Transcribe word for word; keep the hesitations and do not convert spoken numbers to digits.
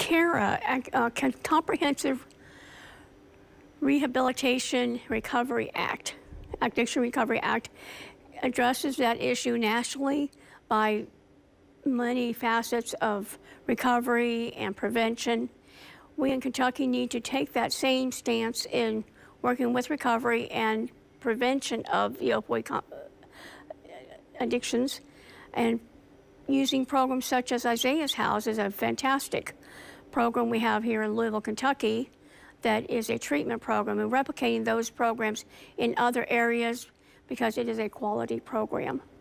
CARA, uh, Comprehensive Rehabilitation Recovery Act, Addiction Recovery Act, addresses that issue nationally by many facets of recovery and prevention. We in Kentucky need to take that same stance in working with recovery and prevention of the opioid addictions, and using programs such as Isaiah's House is a fantastic program we have here in Louisville, Kentucky, that is a treatment program, and replicating those programs in other areas because it is a quality program.